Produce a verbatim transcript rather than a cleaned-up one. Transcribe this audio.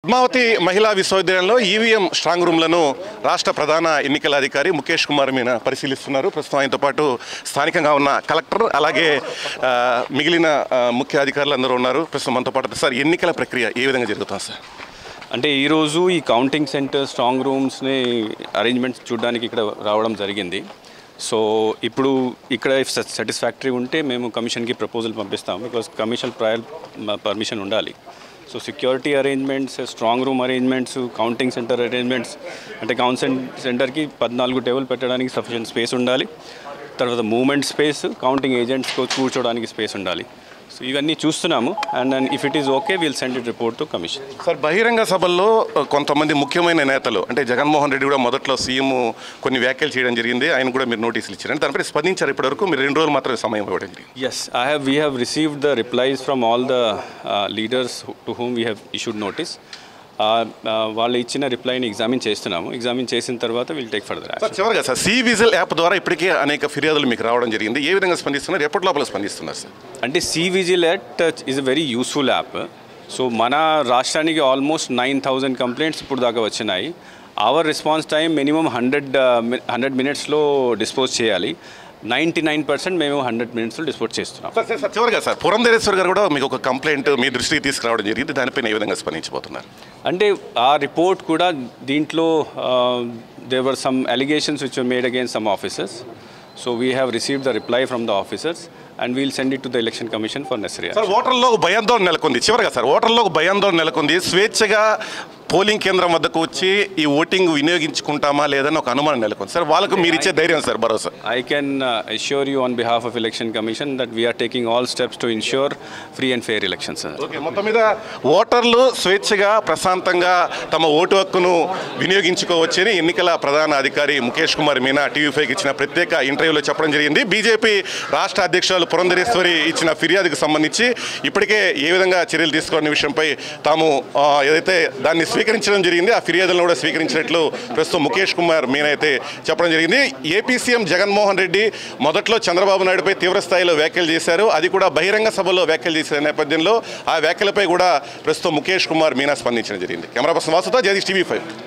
పద్మావతి మహిళా విశ్వవిద్యాలయంలో EVM strong రూమ్లను రాష్ట్ర ప్రధాన ఎన్నికల అధికారి ముఖేష్ కుమార్ మీనా పరిశీలిస్తున్నారు. ప్రస్తుతం ఆయనతో పాటు స్థానికంగా ఉన్న కలెక్టర్ అలాగే మిగిలిన ముఖ్య అధికారులు అందరూ ఉన్నారు. ప్రస్తుతం మనతో పాటు సార్ ఎన్నికల ప్రక్రియ ఏ విధంగా జరుగుతుంది సార్? అంటే ఈరోజు ఈ కౌంటింగ్ సెంటర్ స్ట్రాంగ్ రూమ్స్ని అరేంజ్మెంట్స్ చూడడానికి ఇక్కడ రావడం జరిగింది. సో ఇప్పుడు ఇక్కడ సాటిస్ఫాక్టరీ ఉంటే మేము కమిషన్కి ప్రపోజల్ పంపిస్తాం. బికాస్ కమిషన్ ప్రయర్ పర్మిషన్ ఉండాలి. So security arrangements, strong room arrangements, counting centre arrangements, అంటే కౌంటింగ్ సెంటర్కి పద్నాలుగు టేబుల్ పెట్టడానికి సఫిషియెంట్ స్పేస్ ఉండాలి. తర్వాత మూవ్మెంట్ స్పేస్, కౌంటింగ్ ఏజెంట్స్ కూర్చోడానికి స్పేస్ ఉండాలి. సో ఇవన్నీ చూస్తున్నాము. And and if it is okay will send it report to commission. Sir, బహిరంగ సభల్లో కొంతమంది ముఖ్యమైన నేతలు అంటే జగన్మోహన్ రెడ్డి కూడా మొదట్లో సీఎం కొన్ని వ్యాఖ్యలు చేయడం జరిగింది. ఆయన కూడా మీరు నోటీసులు ఇచ్చారు. దానిపై స్పందించారు ఇప్పటివరకు? మీరు రెండు రోజులు మాత్రమే సమయం ఇవ్వడం జరిగింది. Yes, I have we have received the replies from all the leaders to whom we have issued notice. వాళ్ళు ఇచ్చిన రిప్లైని ఎగ్జామిన్ చేస్తున్నాము. ఎగ్జామిన్ చేసిన తర్వాత విల్ టేక్ ఫర్దర్ యాక్షన్. చివరిగా సార్, సి విజిల్ యాప్ ద్వారా ఇప్పటికే అనేక ఫిర్యాదులు మీకు రావడం జరిగింది. ఏ విధంగా స్పందిస్తున్నారు? ఎప్పటి లోపల స్పందిస్తున్నారు సార్? అంటే C vigil app is a very useful app. So మన రాష్ట్రానికి ఆల్మోస్ట్ నైన్ థౌజండ్ కంప్లైంట్స్ ఇప్పుడు దాకా వచ్చినాయి. Our response time minimum hundred hundred మినిట్స్లో డిస్పోజ్ చేయాలి. నైంటీ నైన్ పర్సెంట్ మేము హండ్రెడ్ మినిట్స్లో డిస్పోజ్ చేస్తున్నాం. సార్, చివరిగా సార్, పురంధరేశ్వర్ గారు కూడా మీకు ఒక కంప్లైంట్ మీ దృష్టికి తీసుకురావడం జరిగింది. దానిపైన ఏ విధంగా స్పందించబోతున్నారు? అంటే ఆ రిపోర్ట్ కూడా దీంట్లో there were some allegations which were made against some officers. So we have received the reply from the officers and we'll send it to the election commission for necessary. Sir, ఓటర్లో భయాందోళన నెలకొంది. చివరిగా sir, ఓటర్లో భయాందోళన నెలకొంది. స్వేచ్ఛగా polling కేంద్రం వద్దకు వచ్చి ఈ ఓటింగ్ వినియోగించుకుంటామా లేదని ఒక అనుమానం నెలకొంది. సార్, వాళ్ళకు మీరు ఇచ్చే ధైర్యం సార్, భరోసా? I can assure you on behalf of election commission that we are taking all steps to ensure free and fair elections. Okay, మొత్తం మీద ఓటర్లు స్వేచ్ఛగా ప్రశాంతంగా తమ ఓటు హక్కును వినియోగించుకోవచ్చని ఎన్నికల ప్రధాన అధికారి ముఖేష్ కుమార్ మీనా టీవీ ఫైవ్కి ఇచ్చిన ప్రత్యేక ఇంటర్వ్యూలో చెప్పడం జరిగింది. బీజేపీ రాష్ట్ర అధ్యక్షురాలు పురంధరేశ్వరి ఇచ్చిన ఫిర్యాదుకు సంబంధించి ఇప్పటికే ఏ విధంగా చర్యలు తీసుకోవాలనే విషయంపై తాము ఏదైతే దాన్ని స్వీకరించడం జరిగింది, ఆ ఫిర్యాదులను కూడా స్వీకరించినట్లు ప్రస్తుతం ముఖేష్ కుమార్ మీనా అయితే చెప్పడం జరిగింది. ఏపీ సీఎం జగన్మోహన్ రెడ్డి మొదట్లో చంద్రబాబు నాయుడుపై తీవ్రస్థాయిలో వ్యాఖ్యలు చేశారు. అది కూడా బహిరంగ సభలో వ్యాఖ్యలు చేసిన నేపథ్యంలో ఆ వ్యాఖ్యలపై కూడా ప్రస్తుతం ముఖేష్ కుమార్ మీనా స్పందించడం జరిగింది. కెమెరా పర్సన్ వాసుతో జగదీష్, టీవీ ఫైవ్.